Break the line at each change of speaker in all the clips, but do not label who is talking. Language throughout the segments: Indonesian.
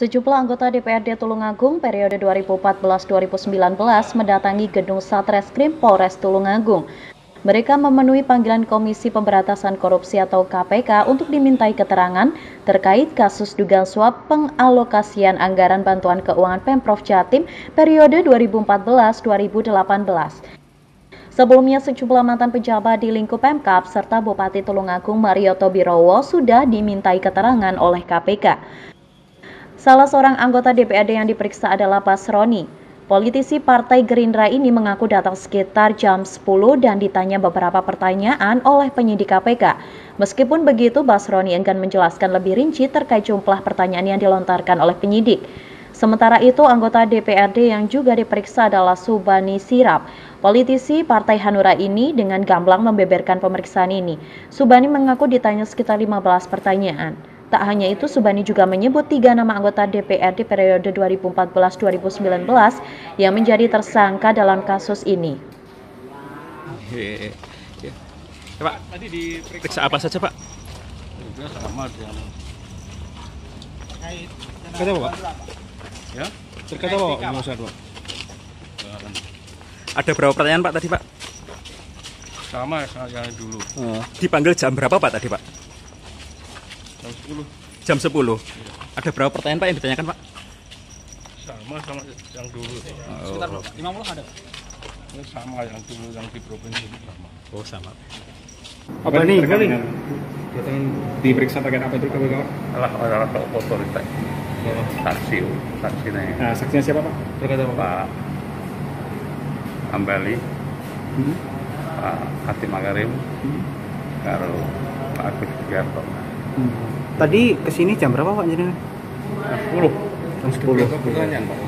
Sejumlah anggota DPRD Tulungagung periode 2014-2019 mendatangi gedung Satreskrim Polres Tulungagung. Mereka memenuhi panggilan Komisi Pemberantasan Korupsi atau KPK untuk dimintai keterangan terkait kasus dugaan suap pengalokasian anggaran bantuan keuangan Pemprov Jatim periode 2014-2018. Sebelumnya, sejumlah mantan pejabat di lingkup Pemkab serta Bupati Tulungagung Mario Tobirowo sudah dimintai keterangan oleh KPK. Salah seorang anggota DPRD yang diperiksa adalah Basroni. Politisi Partai Gerindra ini mengaku datang sekitar jam 10 dan ditanya beberapa pertanyaan oleh penyidik KPK. Meskipun begitu, Basroni enggan menjelaskan lebih rinci terkait jumlah pertanyaan yang dilontarkan oleh penyidik. Sementara itu, anggota DPRD yang juga diperiksa adalah Subani Sirap. Politisi Partai Hanura ini dengan gamblang membeberkan pemeriksaan ini. Subani mengaku ditanya sekitar 15 pertanyaan. Tak hanya itu, Subani juga menyebut 3 nama anggota DPRD periode 2014-2019 yang menjadi tersangka dalam kasus ini.
Pak, tadi diperiksa apa saja, Pak?
Sama dengan
Terkait apa, Pak?
ya.
Terkait apa, Pak? Ada berapa pertanyaan, Pak, tadi, Pak?
Sama yang dulu.
Dipanggil jam berapa, Pak, tadi, Pak?
Jam 10.
Jam 10. Ada berapa pertanyaan, Pak, yang ditanyakan, Pak?
Sama yang dulu.
Sekitar 50 ada, Pak?
Sama yang dulu yang di provinsi itu sama.
Oh, sama.
Apa nih? Datang diperiksa terkait apa itu kawan-kawan?
Adalah otoritas. Saksi nih.
Nah, saksinya siapa Pak? Terkait apa Pak?
Pak Ambali, Pak Hatim Makarim, karo Pak Agus Sugiarto.
Tadi kesini jam berapa Pak jenengan?
10.
Jam 10.
Pertanyaan Pak.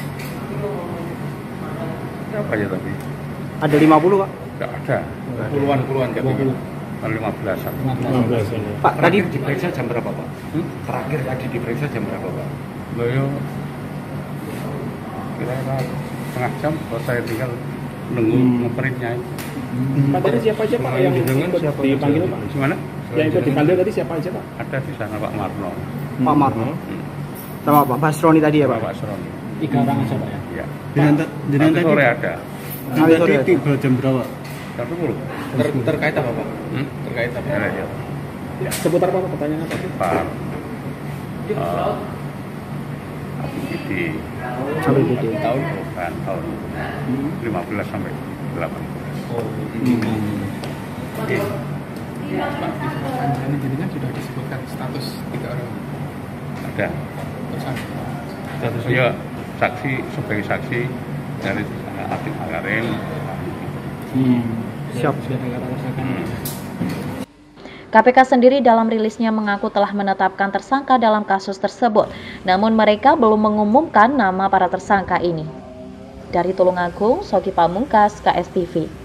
Apa ya tadi?
Ada 50 Pak?
Enggak ada.
Puluhan kan?
15-an.
15.
Pak, tadi
diperiksa jam berapa Pak? Terakhir tadi diperiksa jam berapa Pak?
Beliau kira-kira setengah jam, kalau saya tinggal nunggu ngeprintnya.
Pak tadi siapa aja Pak yang ikut dipanggil Pak?
Gimana?
Yang ikut dipanggil tadi siapa aja Pak?
Ada di sana Pak Marno,
Pak Marno sama Pak Basroni tadi ya Pak?
Pak Sroni.
3 orang aja Pak ya?
Ya.
Nanti
Nanti sore ada.
Nanti sore
tiba jam berapa?
Jam 10.
Terkait apa Pak? Terkait apa?
Ya.
Seputar apa pertanyaan apa?
Pak APBD
tahun.
kan tahun 15 sampai 18.
Oh,
Oke.
Ini jadinya sudah disebutkan status 3 orang
Ada.
tersangka.
Ya, saksi sebagai saksi dari Hatim Makarim.
Siap.
KPK sendiri dalam rilisnya mengaku telah menetapkan tersangka dalam kasus tersebut, namun mereka belum mengumumkan nama para tersangka ini. Dari Tulungagung, Sogi Pamungkas, KSTV.